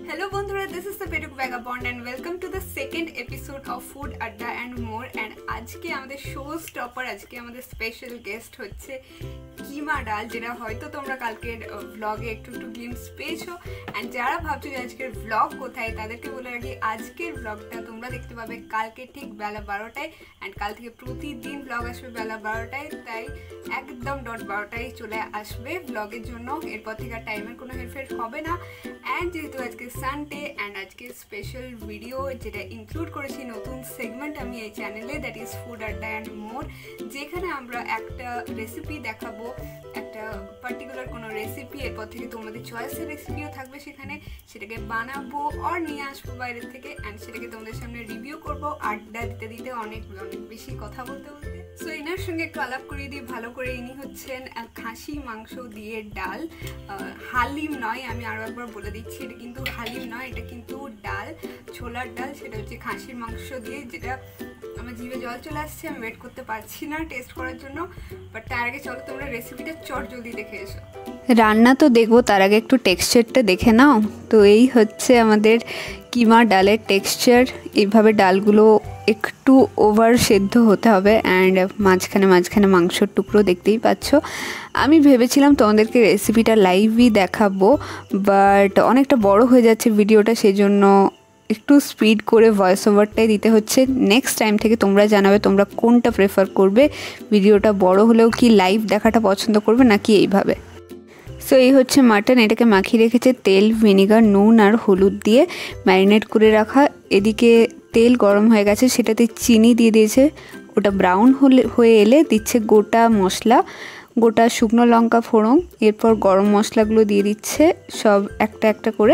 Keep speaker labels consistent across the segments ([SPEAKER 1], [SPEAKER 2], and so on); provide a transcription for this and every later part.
[SPEAKER 1] Hello bondhura, this is the Petuk Vagabond and welcome to the second episode of Food, Adda and More. And আজকে আমাদের show stopper, আজকে আমাদের special guest হচ্ছে কিমা ডাল, যেটা হয়তো তোমরা কালকের ব্লগে একটু গ্লিম্পস পেয়েছো। অ্যান্ড যারা ভাবছো যে আজকের ব্লগ কোথায়, তাদেরকে বলে রাখি আজকের ব্লগটা তোমরা দেখতে পাবে কালকে ঠিক বেলা 12টায়। অ্যান্ড কাল থেকে প্রতিদিন ব্লগ আসবে বেলা 12টায়, তাই একদম ডট 12টায় চলে আসবে ব্লগের জন্য। এরপর থেকে আর টাইমের কোনো হেরফের হবে না। অ্যান্ড যেহেতু আজকে সানডে অ্যান্ড আজকে স্পেশাল ভিডিও যেটা ইনক্লুড করেছি নতুন সেগমেন্ট আমি এই চ্যানেলে, that is food adda and more, যেখানে আমরা একটা রেসিপি দেখাবো, একটা পার্টিকুলার কোনো রেসিপি, এরপর থেকে তোমাদের চয়েসের রেসিপিও থাকবে সেখানে, সেটাকে বানাবো আর নিয়ে আসবো বাইরের থেকে। অ্যান্ড সেটাকে তোমাদের সামনে রিভিউ করবো আড্ডা দিতে দিতে, অনেক বেশি কথা বলতে বলতে। সো এনার সঙ্গে একটু আলাপ করিয়ে দিই ভালো করে। ইনি হচ্ছেন খাসি মাংস দিয়ে ডাল, হালিম নয়, আমি আরও একবার বলে দিচ্ছি, এটা কিন্তু হালিম নয়, এটা কিন্তু ডাল, ছোলার ডাল। সেটা হচ্ছে খাসির মাংস দিয়ে, যেটা আমার জিভে জল চলে আসছে, আমি ওয়েট করতে পারছি না টেস্ট করার জন্য। বাট তার আগে চলো তোমরা রেসিপিটা চট জলদি দেখে এসো।
[SPEAKER 2] রান্না তো দেখবো, তার আগে একটু টেক্সচারটা দেখে নাও। তো এই হচ্ছে আমাদের কিমা ডালের টেক্সচার। এইভাবে ডালগুলো একটু ওভার সেদ্ধ হতে হবে। অ্যান্ড মাঝখানে মাংসর টুকরো দেখতেই পাচ্ছ। আমি ভেবেছিলাম তোমাদেরকে রেসিপিটা লাইভই দেখাবো, বাট অনেকটা বড় হয়ে যাচ্ছে ভিডিওটা, সেজন্য একটু স্পিড করে ভয়েস ওভারটাই দিতে হচ্ছে। নেক্সট টাইম থেকে তোমরা জানাবে তোমরা কোনটা প্রেফার করবে, ভিডিওটা বড় হলেও কি লাইভ দেখাটা পছন্দ করবে নাকি এইভাবে। সো এই হচ্ছে মাটন, এটাকে মাখিয়ে রেখেছে তেল, ভিনিগার, নুন আর হলুদ দিয়ে ম্যারিনেট করে রাখা। এদিকে তেল গরম হয়ে গেছে, সেটাতে চিনি দিয়ে দিয়েছে। ওটা ব্রাউন হয়ে এলে দিচ্ছে গোটা মশলা, গোটা শুকনো লঙ্কা ফোড়ন, এরপর গরম মশলাগুলো দিয়ে দিচ্ছে সব একটা একটা করে,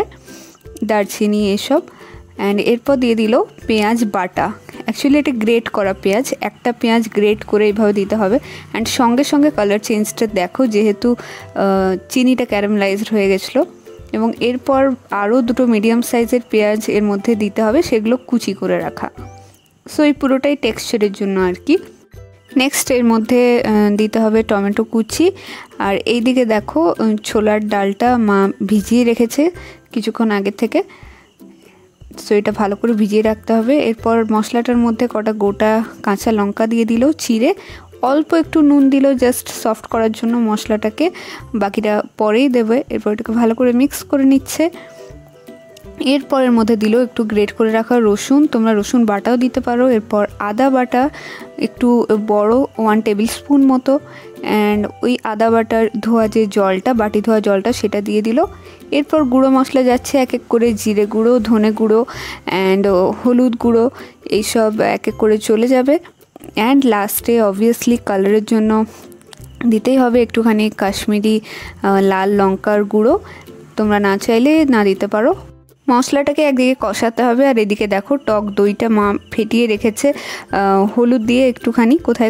[SPEAKER 2] দারচিনি এসব। অ্যান্ড এরপর দিয়ে দিল পেঁয়াজ বাটা। অ্যাকচুয়ালি এটা গ্রেট করা পেঁয়াজ, একটা পেঁয়াজ গ্রেট করে এইভাবে দিতে হবে। অ্যান্ড সঙ্গে সঙ্গে কালার চেঞ্জটা দেখো, যেহেতু চিনিটা ক্যারামেলাইজড হয়ে গেছিলো। এবং এরপর আরও দুটো মিডিয়াম সাইজের পেঁয়াজ এর মধ্যে দিতে হবে, সেগুলো কুচি করে রাখা। সো এই পুরোটাই টেক্সচারের জন্য আর কি। নেক্সট এর মধ্যে দিতে হবে টমেটো কুচি। আর এইদিকে দেখো ছোলার ডালটা মা ভিজিয়ে রেখেছে কিছুক্ষণ আগে থেকে। সো এটা ভালো করে ভিজিয়ে রাখতে হবে। এরপর মশলাটার মধ্যে কটা গোটা কাঁচা লঙ্কা দিয়ে দিল চিড়ে, অল্প একটু নুন দিল জাস্ট সফট করার জন্য মশলাটাকে, বাকিটা পরেই দেবে। এরপর এটাকে ভালো করে মিক্স করে নিচ্ছে। এরপর এর মধ্যে দিল একটু গ্রেট করে রাখা রসুন, তোমরা রসুন বাটাও দিতে পারো। এরপর আদা বাটা একটু বড় 1 টেবিল স্পুন মতো। অ্যান্ড ওই আদা বাটার ধোয়া যে জলটা, বাটি ধোয়া জলটা, সেটা দিয়ে দিল। এরপর গুঁড়ো মশলা যাচ্ছে এক এক করে, জিরে গুঁড়ো, ধনে গুঁড়ো অ্যান্ড হলুদ গুঁড়ো, এইসব এক এক করে চলে যাবে। অ্যান্ড লাস্টে অবভিয়াসলি কালারের জন্য দিতেই হবে একটুখানি কাশ্মীরি লাল লঙ্কার গুঁড়ো, তোমরা না চাইলে না দিতে পারো। মশলাটাকে একদিকে কষাতে হবে। আর এদিকে দেখো টক দইটা মা ফেটিয়ে রেখেছে হলুদ দিয়ে একটুখানি, কোথায়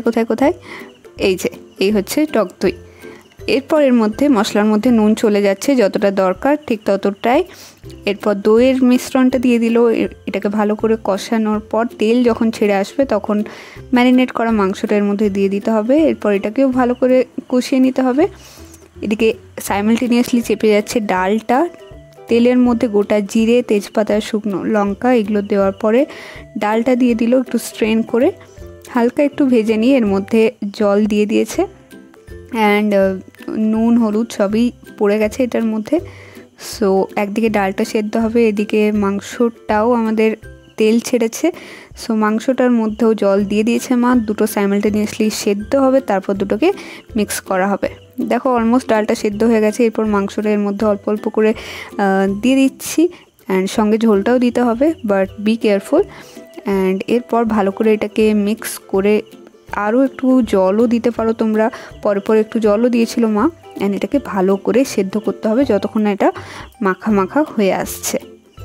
[SPEAKER 2] এই হচ্ছে টক দই। এরপর এর মধ্যে মশলার মধ্যে নুন চলে যাচ্ছে যতটা দরকার, ঠিক ততটাই। এরপর দইয়ের মিশ্রণটা দিয়ে দিল। এটাকে ভালো করে কষানোর পর তেল যখন ছেড়ে আসবে তখন ম্যারিনেট করা মাংসটা এর মধ্যে দিয়ে দিতে হবে। এরপর এটাকেও ভালো করে কষিয়ে নিতে হবে। এদিকে সাইমালটেনিয়াসলি চেপে যাচ্ছে ডালটা। তেলের মধ্যে গোটা জিরে, তেজপাতা, শুকনো লঙ্কা এগুলো দেওয়ার পরে ডালটা দিয়ে দিল একটু স্ট্রেন করে, হালকা একটু ভেজে নিয়ে এর মধ্যে জল দিয়ে দিয়েছে। অ্যান্ড নুন হলুদ সবই পড়ে গেছে এটার মধ্যে। সো একদিকে ডালটা সেদ্ধ হবে, এদিকে মাংসটাও আমাদের তেল ছেড়েছে। সো মাংসটার মধ্যেও জল দিয়ে দিয়েছে মা, দুটো সাইমালটেনিয়াসলি সেদ্ধ হবে, তারপর দুটোকে মিক্স করা হবে। দেখো অলমোস্ট ডালটা সেদ্ধ হয়ে গেছে। এরপর মাংসটা এর মধ্যে অল্প অল্প করে দিয়ে দিচ্ছি। অ্যান্ড সঙ্গে ঝোলটাও দিতে হবে, বাট বি কেয়ারফুল। অ্যান্ড এরপর ভালো করে এটাকে মিক্স করে আরও একটু জলও দিতে পারো তোমরা, পরে একটু জলও দিয়েছিল মা। অ্যান্ড এটাকে ভালো করে সেদ্ধ করতে হবে যতক্ষণ না এটা মাখা মাখা হয়ে আসছে।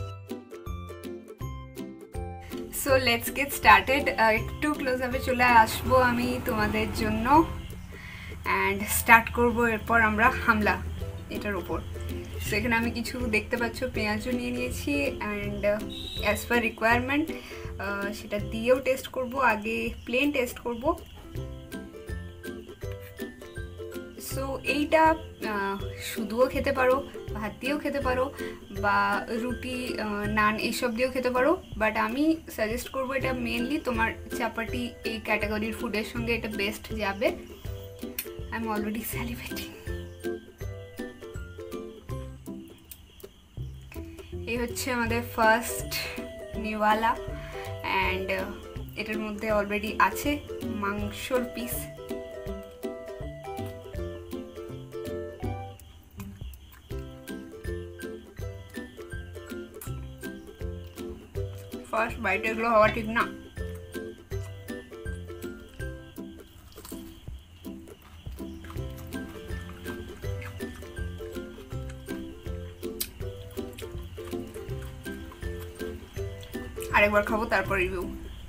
[SPEAKER 1] So let's get started. একটু ক্লোজ আপে চলে আসবো আমি তোমাদের জন্য, অ্যান্ড স্টার্ট করব এরপর আমরা হামলা এটার ওপর। সো এখানে আমি কিছু দেখতে পাচ্ছ পেঁয়াজও নিয়ে নিয়েছি, অ্যান্ড অ্যাজ পার রিকোয়ারমেন্ট সেটা দিয়েও টেস্ট করব, আগে প্লেন টেস্ট করব। সো এইটা শুধুও খেতে পারো, ভাত দিয়েও খেতে পারো, বা রুটি নান এইসব দিয়েও খেতে পারো। বাট আমি সাজেস্ট করবো এটা মেনলি তোমার চাপাটি এই ক্যাটাগরির ফুডের সঙ্গে এটা বেস্ট যাবে। I am already celebrating. এই হচ্ছে আমাদের ফার্স্ট নিওয়ালা, অ্যান্ড এটার মধ্যে অলরেডি আছে মাংসর পিস। ফার্স্ট বাইট এগুলো হওয়া ঠিক না। আরেকবার খাবো তারপর রিভিউ।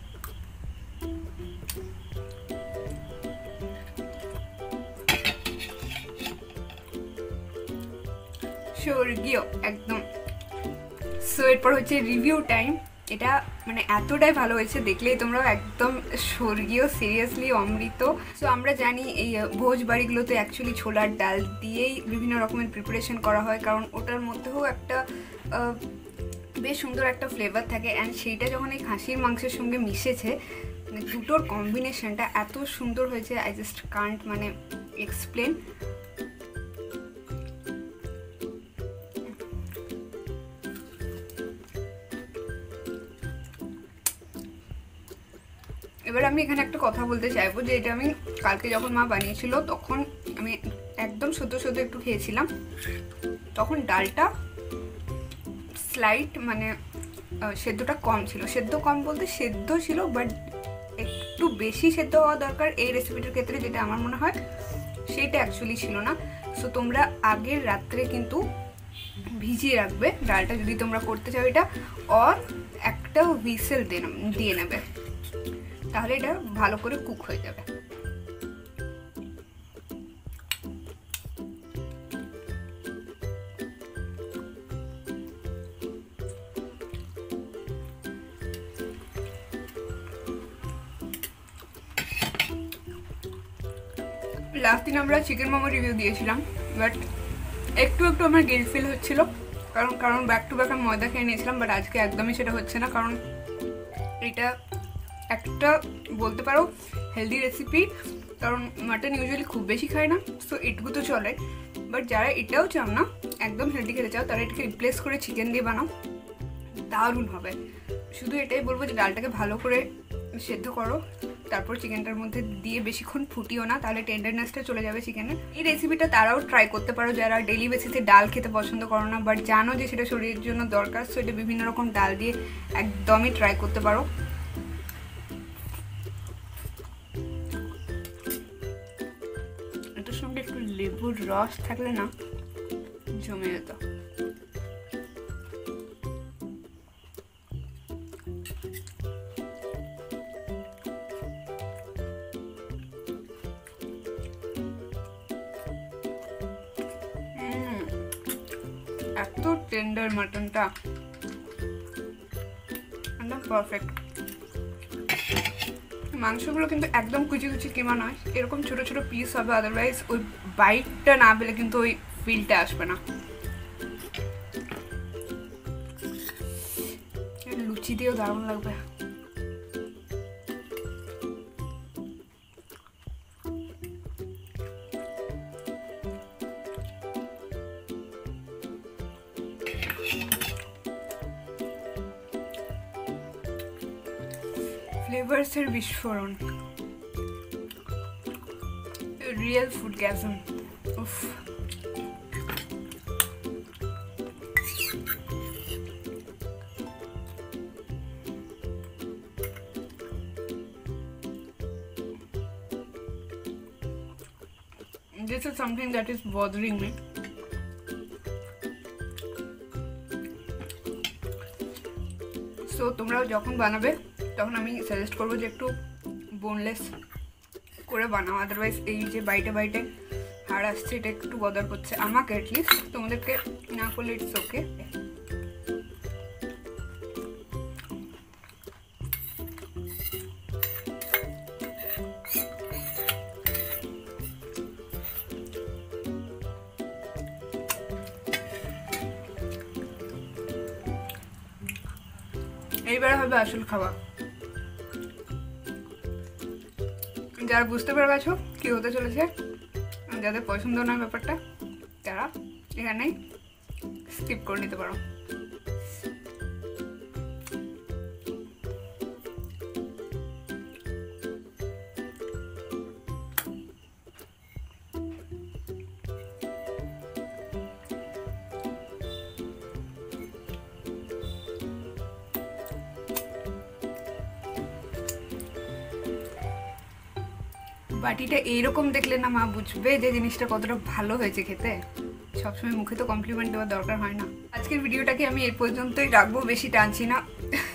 [SPEAKER 1] স্বর্গীয় একদম। সো এরপর হচ্ছে রিভিউ টাইম। এটা মানে এতটাই ভালো হয়েছে, দেখলেই তোমরাও একদম স্বর্গীয়, সিরিয়াসলি অমৃত। সো আমরা জানি এই ভোজ বাড়িগুলোতে অ্যাকচুয়ালি ছোলার ডাল দিয়েই বিভিন্ন রকমের প্রিপারেশন করা হয়, কারণ ওটার মধ্যেও একটা বেশ সুন্দর একটা ফ্লেভার থাকে। অ্যান্ড সেইটা যখন এই খাসির মাংসের সঙ্গে মিশেছে, মানে দুটোর কম্বিনেশনটা এত সুন্দর হয়েছে, আই জাস্ট কান্ট মানে এক্সপ্লেন। এবার আমি এখানে একটা কথা বলতে চাইবো যে এটা আমি কালকে যখন মা বানিয়েছিল তখন আমি একদম সদ্য একটু খেয়েছিলাম, তখন ডালটা স্লাইট মানে সেদ্ধটা কম ছিল। সেদ্ধ কম বলতে সেদ্ধ ছিল, বাট একটু বেশি সেদ্ধ হওয়া দরকার এই রেসিপিটার ক্ষেত্রে, যেটা আমার মনে হয় সেটা অ্যাকচুয়ালি ছিল না। সো তোমরা আগের রাত্রে কিন্তু ভিজিয়ে রাখবে ডালটা যদি তোমরা করতে চাও এটা, আর একটা হুইসেল দিয়ে নেবে, তাহলে এটা ভালো করে কুক হয়ে যাবে। লাস্ট দিন আমরা চিকেন মোমো রিভিউ দিয়েছিলাম, বাট একটু আমার গিল্ট ফিল হচ্ছিল, কারণ ব্যাক টু ব্যাক আমি ময়দা খেয়ে নিয়েছিলাম। বাট আজকে একদমই সেটা হচ্ছে না, কারণ এটা একটা বলতে পারো হেলদি রেসিপি, কারণ মাটন ইউজুয়ালি খুব বেশি খায় না, সো এটুকু তো চলে। বাট যারা এটাও চাও না, একদম হেলদি খেতে চাও, তারা এটাকে রিপ্লেস করে চিকেন দিয়ে বানাও, দারুণ হবে। শুধু এটাই বলবো যে ডালটাকে ভালো করে সেদ্ধ করো, তারপর চিকেনটার মধ্যে দিয়ে বেশিক্ষণ ফুটিও না, তাহলে টেন্ডারনেসটা চলে যাবে চিকেনের। এই রেসিপিটা তারাও ট্রাই করতে পারো যারা ডেইলি বেসিসে ডাল খেতে পছন্দ করো না, বাট জানো যে সেটা শরীরের জন্য দরকার। সো এটা বিভিন্ন রকম ডাল দিয়ে একদমই ট্রাই করতে পারো। এটার সঙ্গে একটু লেবুর রস থাকলে না জমে যেত। এত টেন্ডার মাটনটা, একদম পারফেক্ট। মাংসগুলো কিন্তু একদম কুচি কিমা নয়, এরকম ছোট ছোট পিস হবে, আদারওয়াইজ ওই বাইটটা না পেলে কিন্তু ওই ফিলটা আসবে না। লুচি দিয়েও দারুণ লাগবে। ফ্লেভার্সের বিস্ফোরণ, রিয়েল ফুড গ্যাজম। উফ, this is something that is bothering me. So তোমরাও যখন বানাবে তখন আমি সাজেস্ট করবো যে একটু বোনলেস করে বানাও, আদারওয়াইজ এই যে বাইটে হাড় আসছে এটা একটু বদার করছে আমাকে, অ্যাটলিস্ট। তোমাদেরকে না করলে ইটস ওকে। এইবার হবে আসল খাওয়া। যারা বুঝতে পারছো কি হতে চলেছে, যাদের পছন্দ নয় ব্যাপারটা, তারা এখানেই স্কিপ করে নিতে পারো। বাটিটা এইরকম দেখলে না মা বুঝবে যে জিনিসটা কতটা ভালো হয়েছে খেতে। সবসময় মুখে তো কমপ্লিমেন্ট দেওয়ার দরকার হয় না। আজকের ভিডিওটাকে আমি এই পর্যন্তই রাখবো, বেশি টানছি না।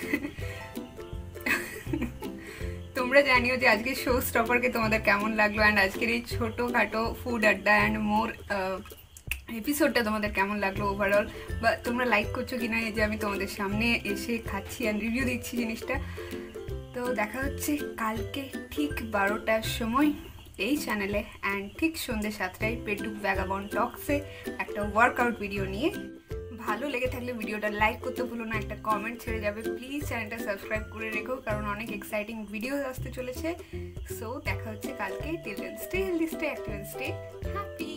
[SPEAKER 1] তোমরা জানিও যে আজকের শো স্টপারকে তোমাদের কেমন লাগলো, অ্যান্ড আজকের এই ছোটোখাটো ফুড আড্ডা অ্যান্ড মোর এপিসোডটা তোমাদের কেমন লাগলো ওভারঅল, বা তোমরা লাইক করছো কিনা এই যে আমি তোমাদের সামনে এসে খাচ্ছি অ্যান্ড রিভিউ দিচ্ছি জিনিসটা। তো দেখা হচ্ছে কালকে ঠিক 12টার সময় এই চ্যানেলে, অ্যান্ড ঠিক সন্ধ্যে 7টায় পেটুক ভ্যাগাবন্ড টক্সে একটা ওয়ার্কআউট ভিডিও নিয়ে। ভালো লেগে থাকলে ভিডিওটা লাইক করতে ভুলো না, একটা কমেন্ট ছেড়ে যাবে। প্লিজ চ্যানেলটা সাবস্ক্রাইব করে রেখো, কারণ অনেক এক্সাইটিং ভিডিও আসতে চলেছে। সো দেখা হচ্ছে কালকে। Till then stay healthy, stay active, stay happy.